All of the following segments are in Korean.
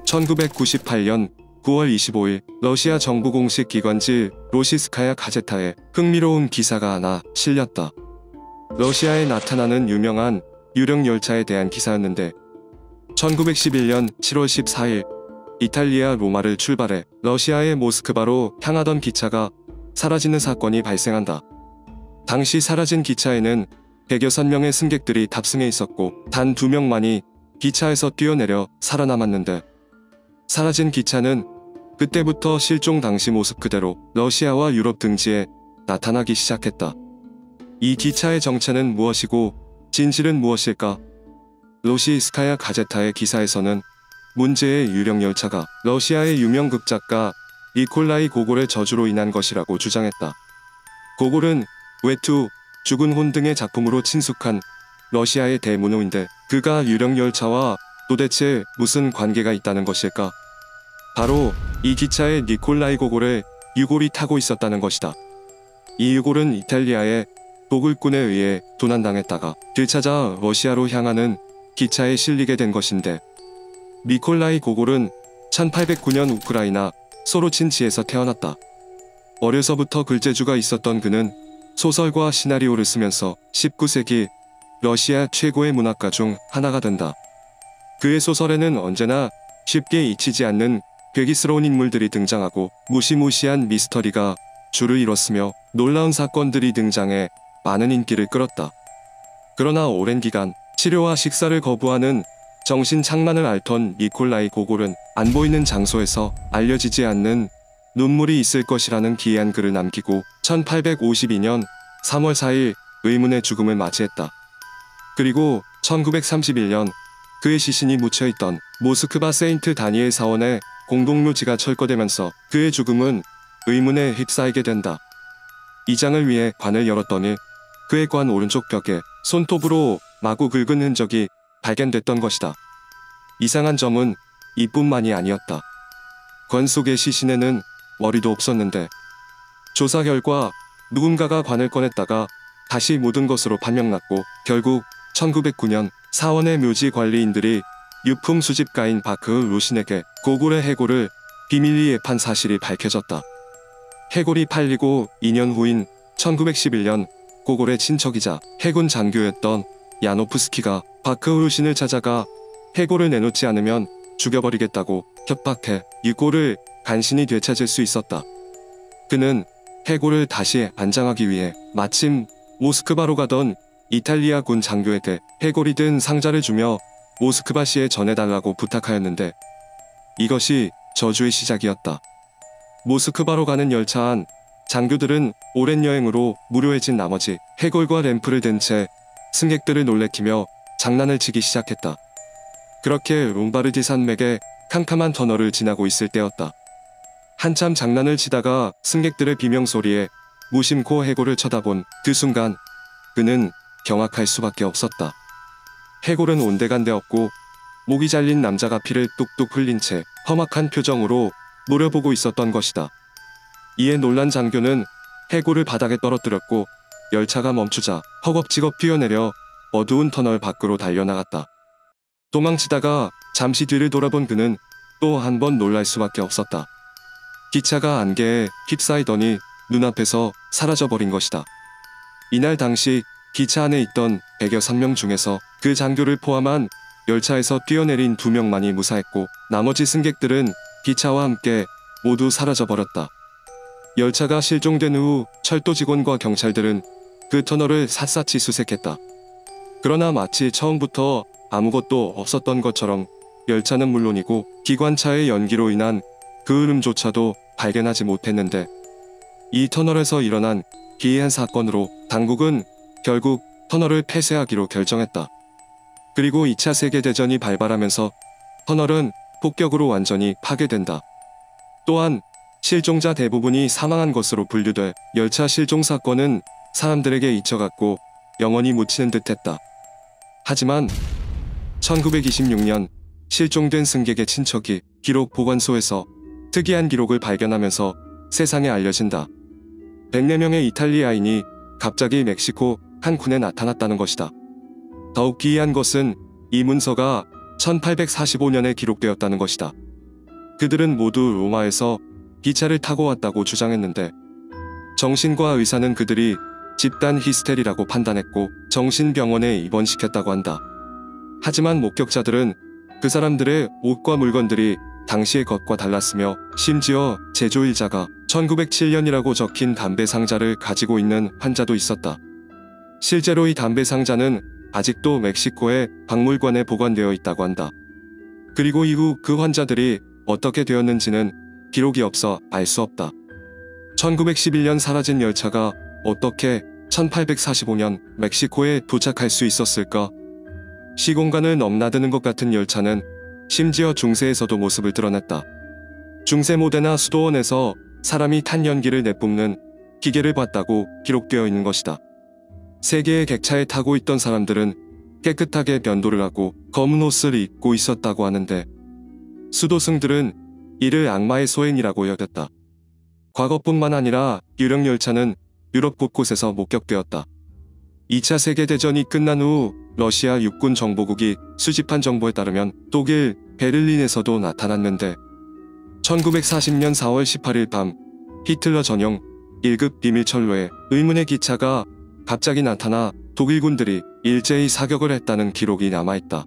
1998년 9월 25일 러시아 정부 공식 기관지 로시스카야 가제타에 흥미로운 기사가 하나 실렸다. 러시아에 나타나는 유명한 유령 열차에 대한 기사였는데 1911년 7월 14일 이탈리아 로마를 출발해 러시아의 모스크바로 향하던 기차가 사라지는 사건이 발생한다. 당시 사라진 기차에는 106명의 승객들이 탑승해 있었고 단 2명만이 기차에서 뛰어내려 살아남았는데 사라진 기차는 그때부터 실종 당시 모습 그대로 러시아와 유럽 등지에 나타나기 시작했다. 이 기차의 정체는 무엇이고 진실은 무엇일까? 로시스카야 가제타의 기사에서는 문제의 유령 열차가 러시아의 유명 극작가 니콜라이 고골의 저주로 인한 것이라고 주장했다. 고골은 외투, 죽은 혼 등의 작품으로 친숙한 러시아의 대문호인데 그가 유령 열차와 도대체 무슨 관계가 있다는 것일까? 바로 이 기차에 니콜라이 고골의 유골이 타고 있었다는 것이다. 이 유골은 이탈리아의 고글군에 의해 도난당했다가 되찾아 러시아로 향하는 기차에 실리게 된 것인데 니콜라이 고골은 1809년 우크라이나 소로친치에서 태어났다. 어려서부터 글재주가 있었던 그는 소설과 시나리오를 쓰면서 19세기 러시아 최고의 문학가 중 하나가 된다. 그의 소설에는 언제나 쉽게 잊히지 않는 괴기스러운 인물들이 등장하고 무시무시한 미스터리가 주를 이뤘으며 놀라운 사건들이 등장해 많은 인기를 끌었다. 그러나 오랜 기간 치료와 식사를 거부하는 정신착란을 앓던 니콜라이 고골은 안 보이는 장소에서 알려지지 않는 눈물이 있을 것이라는 기이한 글을 남기고 1852년 3월 4일 의문의 죽음을 맞이했다. 그리고 1931년 그의 시신이 묻혀있던 모스크바 세인트 다니엘 사원의 공동묘지가 철거되면서 그의 죽음은 의문에 휩싸이게 된다. 이장을 위해 관을 열었더니 그의 관 오른쪽 벽에 손톱으로 마구 긁은 흔적이 발견됐던 것이다. 이상한 점은 이뿐만이 아니었다. 관 속의 시신에는 머리도 없었는데 조사 결과 누군가가 관을 꺼냈다가 다시 묻은 것으로 판명났고 결국 1909년 사원의 묘지 관리인들이 유품 수집가인 바크 루신에게 고골의 해골을 비밀리 예판 사실이 밝혀졌다. 해골이 팔리고 2년 후인 1911년 고골의 친척이자 해군 장교였던 야노프스키가 바크 루신을 찾아가 해골을 내놓지 않으면 죽여버리겠다고 협박해 유골을 간신히 되찾을 수 있었다. 그는 해골을 다시 안장하기 위해 마침 모스크바로 가던 이탈리아 군 장교에게 해골이 든 상자를 주며 모스크바시에 전해달라고 부탁하였는데 이것이 저주의 시작이었다. 모스크바로 가는 열차 안 장교들은 오랜 여행으로 무료해진 나머지 해골과 램프를 든 채 승객들을 놀래키며 장난을 치기 시작했다. 그렇게 롬바르디 산맥의 캄캄한 터널을 지나고 있을 때였다. 한참 장난을 치다가 승객들의 비명소리에 무심코 해골을 쳐다본 그 순간 그는 경악할 수밖에 없었다. 해골은 온데간데 없고 목이 잘린 남자가 피를 뚝뚝 흘린 채 험악한 표정으로 노려보고 있었던 것이다. 이에 놀란 장교는 해골을 바닥에 떨어뜨렸고 열차가 멈추자 허겁지겁 뛰어내려 어두운 터널 밖으로 달려나갔다. 도망치다가 잠시 뒤를 돌아본 그는 또 한 번 놀랄 수밖에 없었다. 기차가 안개에 휩싸이더니 눈앞에서 사라져버린 것이다. 이날 당시 기차 안에 있던 106명 중에서 그 장교를 포함한 열차에서 뛰어내린 2명만이 무사했고 나머지 승객들은 기차와 함께 모두 사라져버렸다. 열차가 실종된 후 철도 직원과 경찰들은 그 터널을 샅샅이 수색했다. 그러나 마치 처음부터 아무것도 없었던 것처럼 열차는 물론이고 기관차의 연기로 인한 그 흐름조차도 발견하지 못했는데 이 터널에서 일어난 기이한 사건으로 당국은 결국 터널을 폐쇄하기로 결정했다. 그리고 2차 세계대전이 발발하면서 터널은 폭격으로 완전히 파괴된다. 또한 실종자 대부분이 사망한 것으로 분류돼 열차 실종 사건은 사람들에게 잊혀갔고 영원히 묻히는 듯했다. 하지만 1926년 실종된 승객의 친척이 기록 보관소에서 특이한 기록을 발견하면서 세상에 알려진다. 104명의 이탈리아인이 갑자기 멕시코 칸쿤에 나타났다는 것이다. 더욱 기이한 것은 이 문서가 1845년에 기록되었다는 것이다. 그들은 모두 로마에서 기차를 타고 왔다고 주장했는데 정신과 의사는 그들이 집단 히스테리라고 판단했고 정신병원에 입원시켰다고 한다. 하지만 목격자들은 그 사람들의 옷과 물건들이 당시의 것과 달랐으며 심지어 제조일자가 1907년이라고 적힌 담배 상자를 가지고 있는 환자도 있었다. 실제로 이 담배 상자는 아직도 멕시코의 박물관에 보관되어 있다고 한다. 그리고 이후 그 환자들이 어떻게 되었는지는 기록이 없어 알 수 없다. 1911년 사라진 열차가 어떻게 1845년 멕시코에 도착할 수 있었을까? 시공간을 넘나드는 것 같은 열차는 심지어 중세에서도 모습을 드러냈다. 중세 모대나 수도원에서 사람이 탄 연기를 내뿜는 기계를 봤다고 기록되어 있는 것이다. 세 개의 객차에 타고 있던 사람들은 깨끗하게 면도를 하고 검은 옷을 입고 있었다고 하는데 수도승들은 이를 악마의 소행이라고 여겼다. 과거뿐만 아니라 유령 열차는 유럽 곳곳에서 목격되었다. 2차 세계대전이 끝난 후 러시아 육군 정보국이 수집한 정보에 따르면 독일 베를린에서도 나타났는데 1940년 4월 18일 밤 히틀러 전용 1급 비밀철로에 의문의 기차가 갑자기 나타나 독일군들이 일제히 사격을 했다는 기록이 남아있다.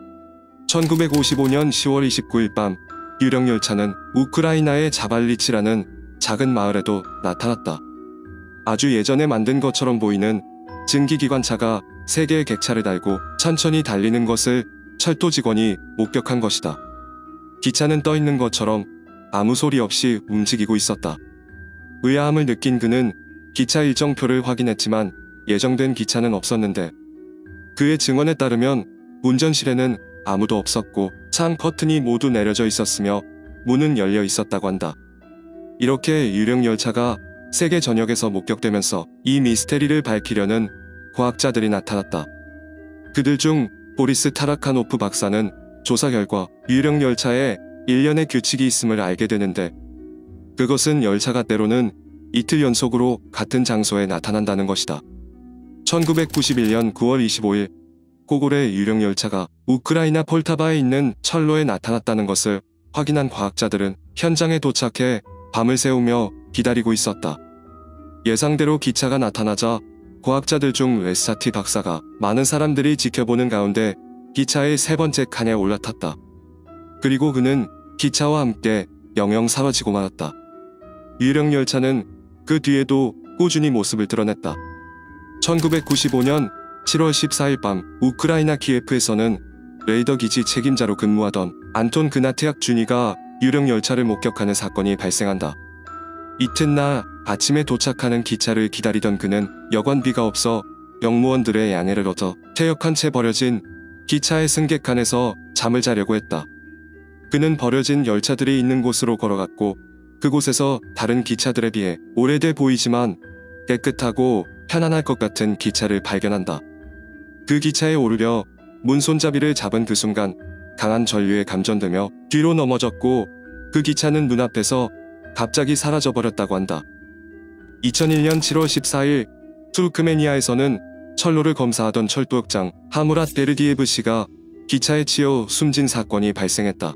1955년 10월 29일 밤 유령 열차는 우크라이나의 자발리치라는 작은 마을에도 나타났다. 아주 예전에 만든 것처럼 보이는 증기기관차가 3개의 객차를 달고 천천히 달리는 것을 철도 직원이 목격한 것이다. 기차는 떠 있는 것처럼 아무 소리 없이 움직이고 있었다. 의아함을 느낀 그는 기차 일정표를 확인했지만 예정된 기차는 없었는데 그의 증언에 따르면 운전실에는 아무도 없었고 창 커튼이 모두 내려져 있었으며 문은 열려 있었다고 한다. 이렇게 유령 열차가 세계 전역에서 목격되면서 이 미스테리를 밝히려는 과학자들이 나타났다. 그들 중 보리스 타라카노프 박사는 조사 결과 유령 열차에 일련의 규칙이 있음을 알게 되는데 그것은 열차가 때로는 이틀 연속으로 같은 장소에 나타난다는 것이다. 1991년 9월 25일 고골의 유령 열차가 우크라이나 폴타바에 있는 철로에 나타났다는 것을 확인한 과학자들은 현장에 도착해 밤을 새우며 기다리고 있었다. 예상대로 기차가 나타나자 과학자들 중 레사티 박사가 많은 사람들이 지켜보는 가운데 기차의 세 번째 칸에 올라탔다. 그리고 그는 기차와 함께 영영 사라지고 말았다. 유령 열차는 그 뒤에도 꾸준히 모습을 드러냈다. 1995년 7월 14일 밤 우크라이나 키예프에서는 레이더 기지 책임자로 근무하던 안톤 그나티악 주니가 유령 열차를 목격하는 사건이 발생한다. 이튿날 아침에 도착하는 기차를 기다리던 그는 여관비가 없어 영무원들의 양해를 얻어 퇴역한 채 버려진 기차의 승객칸에서 잠을 자려고 했다. 그는 버려진 열차들이 있는 곳으로 걸어갔고 그곳에서 다른 기차들에 비해 오래돼 보이지만 깨끗하고 편안할 것 같은 기차를 발견한다. 그 기차에 오르려 문 손잡이를 잡은 그 순간 강한 전류에 감전되며 뒤로 넘어졌고 그 기차는 눈앞에서 갑자기 사라져버렸다고 한다. 2001년 7월 14일 투르크메니아에서는 철로를 검사하던 철도역장 하무랏 베르디예브 씨가 기차에 치여 숨진 사건이 발생했다.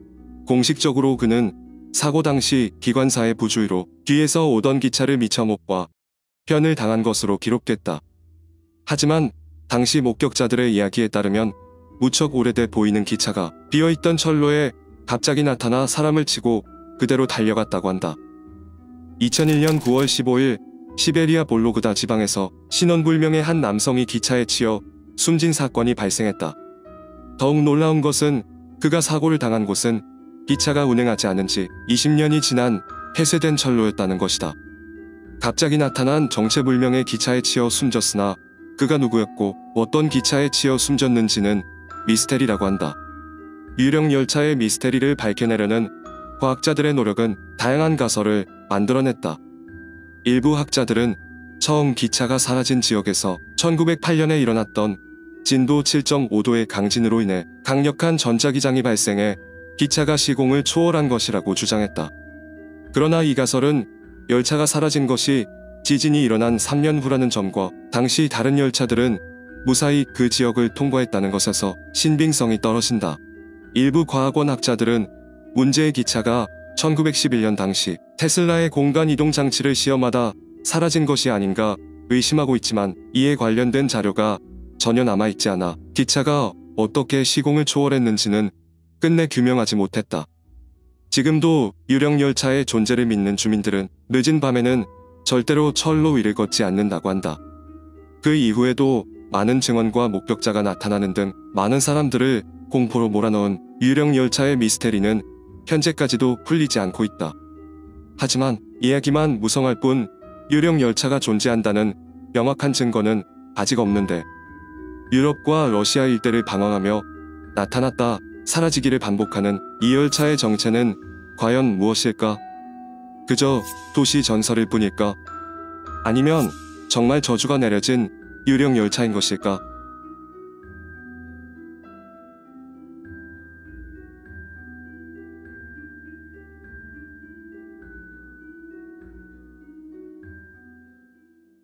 공식적으로 그는 사고 당시 기관사의 부주의로 뒤에서 오던 기차를 미처 못 봐 편을 당한 것으로 기록됐다. 하지만 당시 목격자들의 이야기에 따르면 무척 오래돼 보이는 기차가 비어있던 철로에 갑자기 나타나 사람을 치고 그대로 달려갔다고 한다. 2001년 9월 15일 시베리아 볼로그다 지방에서 신원불명의 한 남성이 기차에 치여 숨진 사건이 발생했다. 더욱 놀라운 것은 그가 사고를 당한 곳은 기차가 운행하지 않은 지 20년이 지난 폐쇄된 철로였다는 것이다. 갑자기 나타난 정체불명의 기차에 치여 숨졌으나 그가 누구였고 어떤 기차에 치여 숨졌는지는 미스테리라고 한다. 유령 열차의 미스테리를 밝혀내려는 과학자들의 노력은 다양한 가설을 만들어냈다. 일부 학자들은 처음 기차가 사라진 지역에서 1908년에 일어났던 진도 7.5도의 강진으로 인해 강력한 전자기장이 발생해 기차가 시공을 초월한 것이라고 주장했다. 그러나 이 가설은 열차가 사라진 것이 지진이 일어난 3년 후라는 점과 당시 다른 열차들은 무사히 그 지역을 통과했다는 것에서 신빙성이 떨어진다. 일부 과학원 학자들은 문제의 기차가 1911년 당시 테슬라의 공간 이동 장치를 시험하다 사라진 것이 아닌가 의심하고 있지만 이에 관련된 자료가 전혀 남아있지 않아 기차가 어떻게 시공을 초월했는지는 끝내 규명하지 못했다. 지금도 유령 열차의 존재를 믿는 주민들은 늦은 밤에는 절대로 철로 위를 걷지 않는다고 한다. 그 이후에도 많은 증언과 목격자가 나타나는 등 많은 사람들을 공포로 몰아넣은 유령 열차의 미스테리는 현재까지도 풀리지 않고 있다. 하지만 이야기만 무성할 뿐 유령 열차가 존재한다는 명확한 증거는 아직 없는데 유럽과 러시아 일대를 방황하며 나타났다 사라지기를 반복하는 이 열차의 정체는 과연 무엇일까? 그저 도시 전설일 뿐일까? 아니면 정말 저주가 내려진 유령 열차인 것일까?